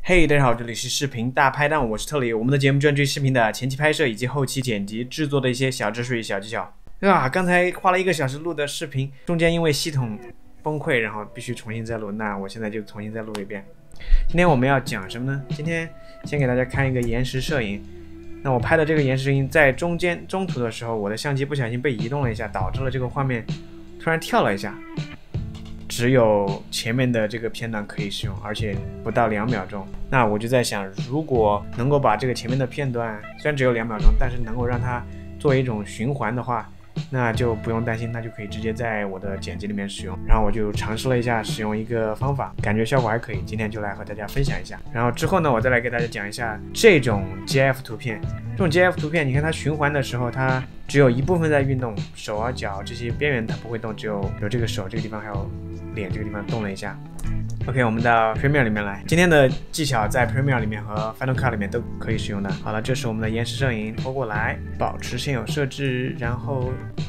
嘿，大家好，这里是视频大拍档，我是特里。我们的节目专注于视频的前期拍摄以及后期剪辑制作的一些小知识与小技巧。刚才花了1个小时录的视频，中间因为系统崩溃，然后必须重新再录。那我现在就重新再录一遍。今天我们要讲什么呢？今天先给大家看一个延时摄影。那我拍的这个延时摄影在中途的时候，我的相机不小心被移动了一下，导致了这个画面突然跳了一下。只有前面的这个片段可以使用，而且不到2秒钟。那我就在想，如果能够把这个前面的片段虽然只有2秒钟，但是能够让它作为一种循环的话，那就不用担心，那就可以直接在我的剪辑里面使用。然后我就尝试了一下使用一个方法，感觉效果还可以，今天就来和大家分享一下。然后之后呢，我再来给大家讲一下这种 GIF 图片。这种 GIF 图片，你看它循环的时候，它只有一部分在运动，手啊脚这些边缘它不会动，只有这个手这个地方还有脸这个地方动了一下。OK， 我们到 Premiere 里面来。今天的技巧在 Premiere 里面和 Final Cut 里面都可以使用的。好了，这是我们的延时摄影，拖过来，保持现有设置，然后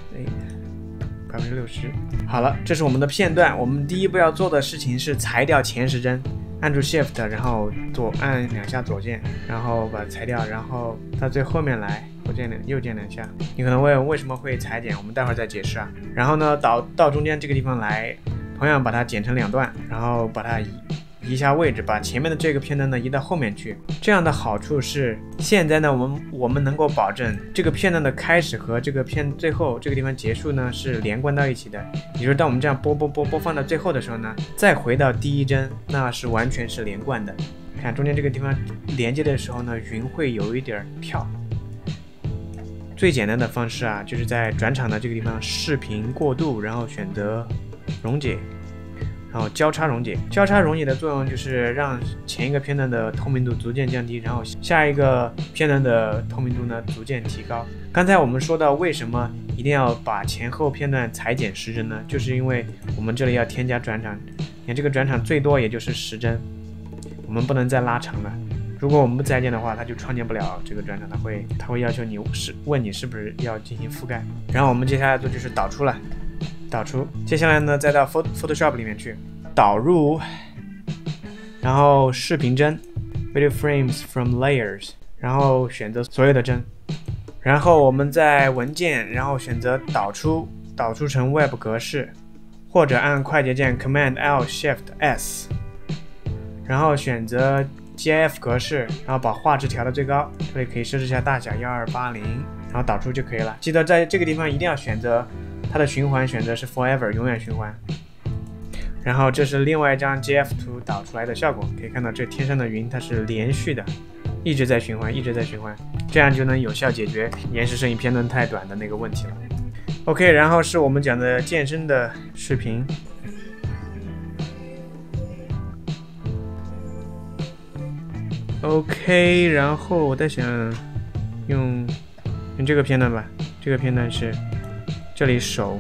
60%。好了，这是我们的片段。我们第一步要做的事情是裁掉前时针，按住 Shift， 然后按2下左键，然后把它裁掉，然后到最后面来。右键2下。你可能问为什么会裁剪，我们待会儿再解释啊。然后呢，到中间这个地方来，同样把它剪成2段，然后把它移一下位置，把前面的这个片段呢移到后面去。这样的好处是，现在呢我们能够保证这个片段的开始和这个最后这个地方结束呢是连贯到一起的。也就是当我们这样播放到最后的时候呢，再回到第一帧，那是完全是连贯的。看中间这个地方连接的时候呢，云会有一点跳。最简单的方式啊，就是在转场的这个地方视频过渡，然后选择溶解，然后交叉溶解。交叉溶解的作用就是让前一个片段的透明度逐渐降低，然后下一个片段的透明度呢逐渐提高。刚才我们说到为什么一定要把前后片段裁剪10帧呢？就是因为我们这里要添加转场，你看这个转场最多也就是10帧，我们不能再拉长了。如果我们不裁剪的话，它就创建不了这个转场，它会要求你问你是不是要进行覆盖。然后我们接下来做就是导出了，导出。接下来呢，再到 Photoshop 里面去导入，然后视频帧 Video Frames from Layers， 然后选择所有的帧，然后我们在文件，然后选择导出成 Web 格式，或者按快捷键 Command L Shift S， 然后选择GIF 格式，然后把画质调到最高，这里可以设置一下大小1280，然后导出就可以了。记得在这个地方一定要选择它的循环，选择是 Forever 永远循环。然后这是另外一张 GIF 图导出来的效果，可以看到这天上的云它是连续的，一直在循环，这样就能有效解决延时摄影片段太短的那个问题了。OK， 然后是我们讲的健身的视频。OK， 然后我在想用这个片段吧，这个片段是这里手。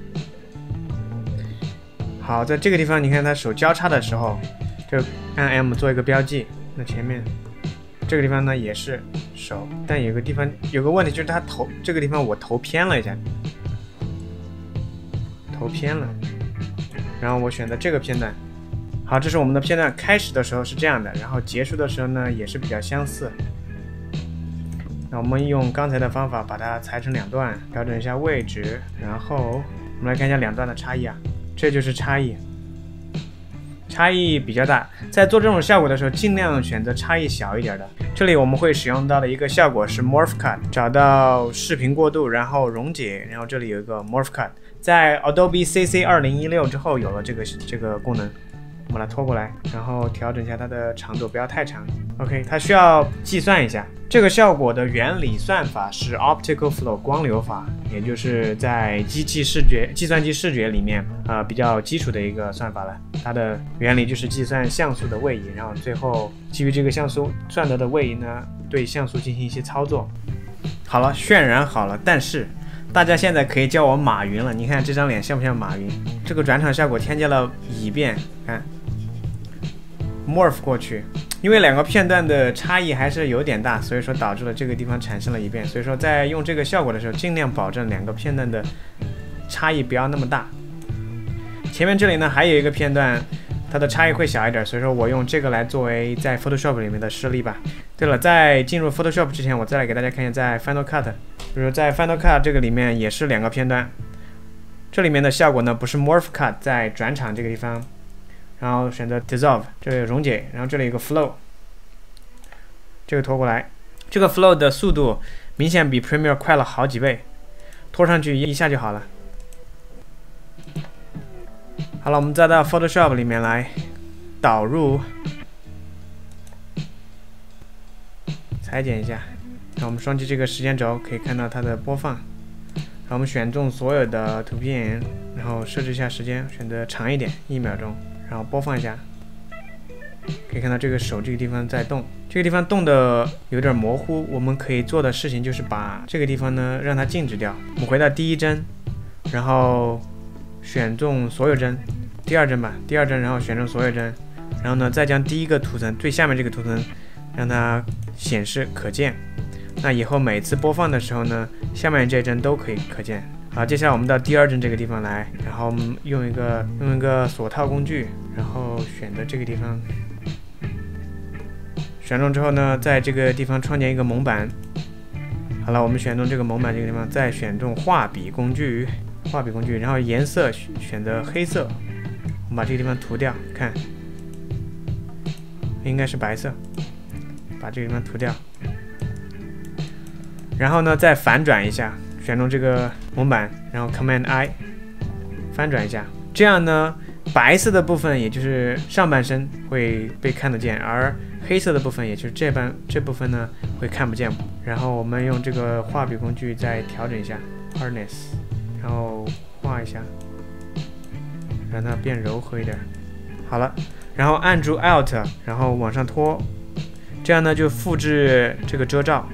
好，在这个地方你看它手交叉的时候，就按 M 做一个标记。那前面这个地方呢也是手，但有个问题就是它这个地方我头偏了一下，然后我选择这个片段。好，这是我们的片段，开始的时候是这样的，然后结束的时候呢也是比较相似。那我们用刚才的方法把它裁成2段，调整一下位置，然后我们来看一下2段的差异啊，这就是差异比较大。在做这种效果的时候，尽量选择差异小一点的。这里我们会使用到的一个效果是 Morph Cut， 找到视频过渡，然后溶解，然后这里有一个 Morph Cut， 在 Adobe CC 2016之后有了这个功能。我们把它拖过来，然后调整一下它的长度，不要太长。OK， 它需要计算一下这个效果的原理算法是 Optical Flow 光流法，也就是在计算机视觉里面比较基础的一个算法了。它的原理就是计算像素的位移，然后最后基于这个像素算得的位移呢，对像素进行一些操作。好了，渲染好了，但是大家现在可以叫我马云了。你看这张脸像不像马云？这个转场效果添加了乙变，看。Morph 过去，因为2个片段的差异还是有点大，所以说导致了这个地方产生了异变。所以说在用这个效果的时候，尽量保证2个片段的差异不要那么大。前面这里呢还有一个片段它的差异会小一点，所以说我用这个来作为在 Photoshop 里面的示例吧。对了，在进入 Photoshop 之前，我再来给大家看一下在 Final Cut， 比如在 Final Cut 这个里面也是2个片段，这里面的效果呢不是 Morph Cut 在转场这个地方，然后选择 Dissolve 这里有溶解，然后这里有个 Flow， 这个拖过来，这个 Flow 的速度明显比 Premiere 快了好几倍，拖上去一下就好了。好了，我们再到 Photoshop 里面来导入，裁剪一下，然后我们双击这个时间轴，可以看到它的播放。然后我们选中所有的图片，然后设置一下时间，选择长一点，1秒钟，然后播放一下。可以看到这个手这个地方在动，这个地方动的有点模糊。我们可以做的事情就是把这个地方呢让它静止掉。我们回到第1帧，然后选中所有帧，第2帧吧，第2帧，然后选中所有帧，然后呢再将第1个图层最下面这个图层让它显示可见。那以后每次播放的时候呢，下面这帧都可以可见。好，接下来我们到第2帧这个地方来，然后我们用一个锁套工具，然后选择这个地方，选中之后呢，在这个地方创建一个蒙版。好了，我们选中这个蒙版这个地方，再选中画笔工具，然后颜色选择黑色，我们把这个地方涂掉，看，应该是白色，把这个地方涂掉。然后呢，再反转一下，选中这个蒙版，然后 Command I 翻转一下，这样呢，白色的部分也就是上半身会被看得见，而黑色的部分也就是这部分呢会看不见。然后我们用这个画笔工具再调整一下 Hardness， 然后画一下，让它变柔和一点。好了，然后按住 Alt， 然后往上拖，这样呢就复制这个遮罩。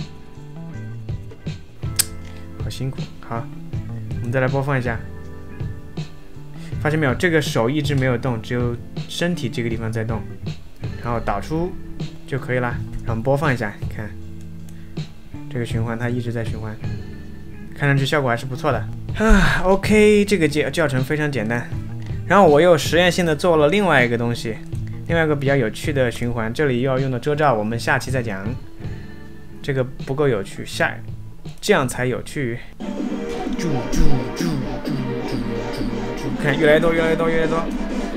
辛苦，好，我们再来播放一下，发现没有？这个手一直没有动，只有身体这个地方在动，然后导出就可以了。让我们播放一下，看这个循环，它一直在循环，看上去效果还是不错的。OK， 这个教程非常简单。然后我又实验性的做了另外一个东西，另外一个比较有趣的循环，这里要用的遮罩，我们下期再讲。这个不够有趣，这样才有趣。看，越来越多，越来越多，越来越多。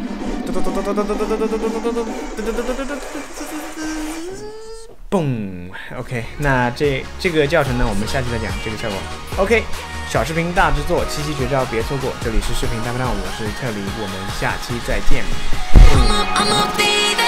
嘣 ，OK， 那这个教程呢，我们下期再讲这个效果。OK， 小视频大制作，七夕绝招别错过。这里是视频大排档，我是特里，我们下期再见。